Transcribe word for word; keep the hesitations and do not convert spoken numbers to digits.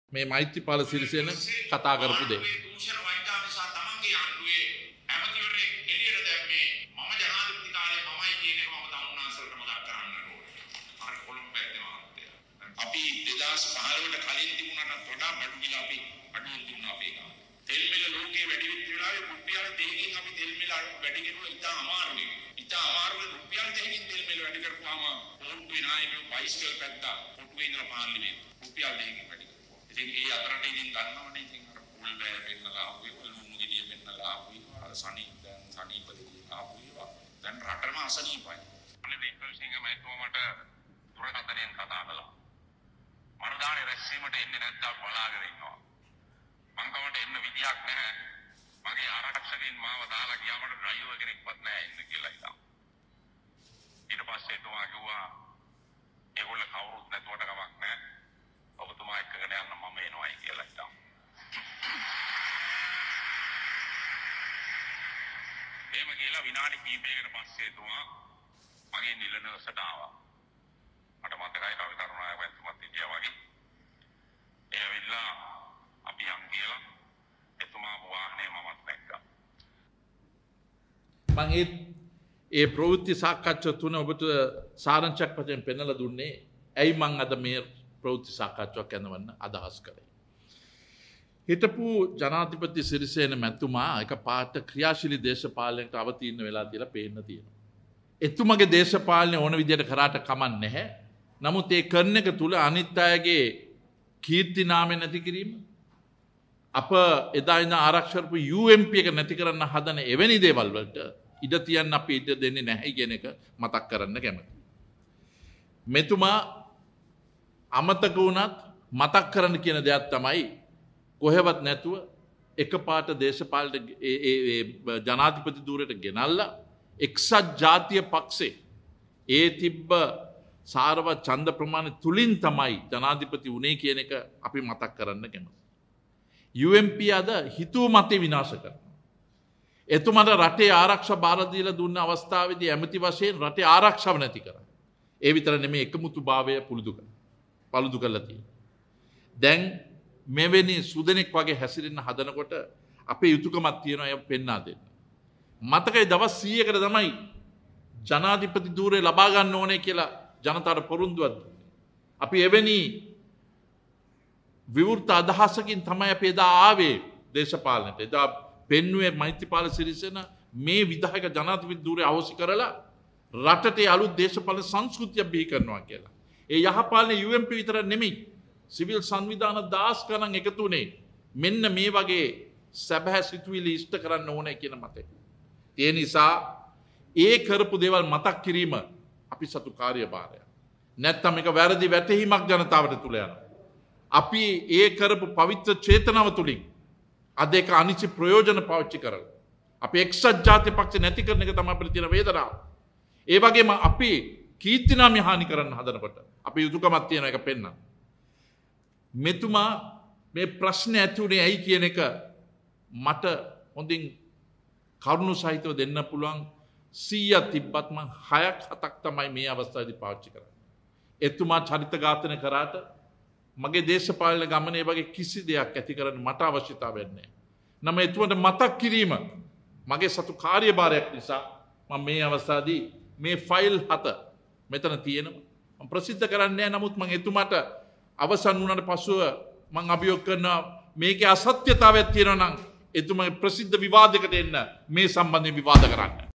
මේ මෛත්‍රීපාල සිරිසේන කතා කරපු දේ. අපි දෙදාස් පහළොවට කලින් තිබුණාට වඩා බඩු මිල අපි අඩුවෙන් දුන්නා අපේ ගාන. තෙල් මිල ලෝකේ වැඩි වෙච්ච වෙලාවේ රුපියල් දෙකකින් අපි තෙල් මිල වැඩි කරුවා ඉතා අමාරුයි. ඉතා අමාරුයි රුපියල් දෙකකින් තෙල් මිල වැඩි කරපුවාම පොට්ටුවේ නායකයෝ බයිස්කල් පැත්තා පොට්ටුවේ ඉඳලා පාර්ලිමේන්තු රුපියල් දෙකකින් වැඩි කරපුවා. ඉතින් ඒ අතරට ඉතින් දන්නවනේ ඉතින් අර පුල් බෑ වෙන්නලා ආපුයි ලුණු ගෙඩිය වෙන්නලා ආපුයි අර සනීප දැන් සනීප දෙකේ ආපුයි දැන් රටම අසනීපයි. අනේ වික්‍රම සිංහ මහත්මයාට දුරකථනයෙන් කතා කළා. මරදානේ රැස්වීමට එන්නේ නැත්නම් බලාගෙන ඉන්නවා. මං කවට එන්න විදියක් නැහැ. මගේ ආරක්ෂකයන් මාව දාලා ගියාමට ඩ්‍රයිවර් කෙනෙක්වත් නැහැ ඉන්න කියලා ඉතින්. ඊට පස්සේ එතුමා කිව්වා ඒගොල්ල කවුරුත් නැතුවට කමක් නැහැ. ඔබතුමා එක්කගෙන යන්න මම එනවායි කියලා ඉතින්. එහෙම කියලා විනාඩි කිහිපයකට පස්සේ එතුමා මගේ නිලනවසට ආවා. මට මතකයි කවි කරුණාය මැතිතුමත් හිටියා වගේ. ඒ ඇවිල්ලා අපි යන් කියලා එතුමා වාහනේ මමත් දැක්කා. මම ඒ ඒ ප්‍රවෘත්ති සාකච්ඡා තුන ඔබට සාරාංශයක් වශයෙන් පෙන්වලා දුන්නේ. ඇයි මම අද මේ ප්‍රවෘත්ති සාකච්ඡාවක් කරනවන්න අදහස් කරේ. හිටපු ජනාධිපති සිරිසේන මැතිතුමා එකපාරට ක්‍රියාශීලී දේශපාලනයකට අවතීර්ණ වෙලා කියලා පේන්න තියෙනවා. එතුමගේ දේශපාලනය ඕන විදිහට කරාට කමක් නැහැ. නමුත් ඒ කරන එක තුල අනිත් අයගේ කීර්ති නාමය නැති කිරීම අප එදා ඉඳන් ආරක්ෂා කරපු යූ එම් පී එක නැති කරන්න හදන එවැනි දේවල් වලට ඉඩ තියන්න අපි ඉඩ දෙන්නේ නැහැ කියන එක මතක් කරන්න කැමතියි. මෙතුමා අමතක වුණත් මතක් කරන්න කියන දෙයක් තමයි කොහෙවත් නැතුව එකපාරට දේශපාලන ඒ ඒ ජනාධිපති ධූරයට ගෙනල්ලා එක්සත් ජාතිය පක්ෂේ ඒ තිබ්බ සාරවත් ඡන්ද ප්‍රමාණය තුලින් තමයි ජනාධිපති වුණේ කියන එක අපි මතක් කරන්න කැමතියි. යූ එම් පී අද හිතුව මතේ විනාශ කරනවා. එතුමාට රටේ ආරක්ෂා බාර දීලා දුන්න අවස්ථාවේදී ඇමති වශයෙන් රටේ ආරක්ෂාව නැති කරා. ඒ විතර නෙමෙයි එකමුතුභාවය පුරුදු කරා. පළුදු කරලා තියෙනවා. දැන් මෙවැනි සුදෙනෙක් වගේ හැසිරෙන්න හදනකොට අපේ යුතුයකමක් තියෙනවා ඒක පෙන්වා දෙන්න. මතකයි දවස් සීයකට තමයි ජනාධිපති ධූරය ලබා ගන්න ඕනේ කියලා ජනතාවට පොරොන්දුවක් දුන්නේ. අපි එවැනි විවෘත අදහසකින් තමයි අපි එදා ආවේ දේශපාලනයට. එදා පෙන්වුවේ මෛත්‍රීපාල සිරිසේන මේ විධායක ජනාධිපති ධූරය අවශ්‍ය කරලා රටට අලුත් දේශපාලන සංස්කෘතිය බිහි කරනවා කියලා. ඒ යහපාලන යූ එම් පී විතර නෙමෙයි. සිවිල් සංවිධාන දහස් ගණන් එකතු වුණේ මෙන්න මේ වගේ සැබෑ සිතුවිලි ඉෂ්ට කරන්න ඕනේ කියන මතය. ඒ නිසා ඒ කරපු දේවල් මතක් කිරීම අපි සතු කාර්යභාරයක්. නැත්තම් මේක වැරදි වැටහීමක් ජනතාවට තුල යනවා. අපි ඒ කරපු පවිත්‍ර චේතනාව තුලින් අද ඒක අනිසි ප්‍රයෝජන පාවිච්චි කරලා අපි එක්සත් ජාතික පක්ෂ නැති කරන එක තමයි අපිට තියෙන වේදනාව. ඒ වගේම අපි කීර්තිනාමය හානි කරන්න හදනකොට අපි යුතුයකමක් තියෙන එක පෙන්වන්න. මෙතුමා මේ ප්‍රශ්නේ ඇති උනේ ඇයි කියන එක මට හොඳින් කරුණු සහිතව දෙන්න පුළුවන්. සීයක් තිබ්බත් මං හයක් හතක් තමයි මේ අවස්ථාවේදී පාවිච්චි කරන්නේ. එතුමා චරිත ඝාතන කරාට මගේ දේශපාලන ගමනේ වගේ කිසි දෙයක් ඇති කරන්න මට අවශ්‍යතාවයක් නැහැ. නම එතුමාට මතක් කිරීම මගේ සතු කාර්යභාරයක් නිසා මම මේ අවස්ථාවේදී මේ ෆයිල් හත මෙතන තියෙනවා. මම ප්‍රසිද්ධ කරන්නේ නැහැ. නමුත් මම එතුමාට අවසන් වුණාට පසුව මම අභියෝග කරනවා මේකේ අසත්‍යතාවයක් තියෙනවා නම් එතුමාගේ ප්‍රසිද්ධ විවාදයකට එන්න මේ සම්බන්ධයෙන් විවාද කරන්න.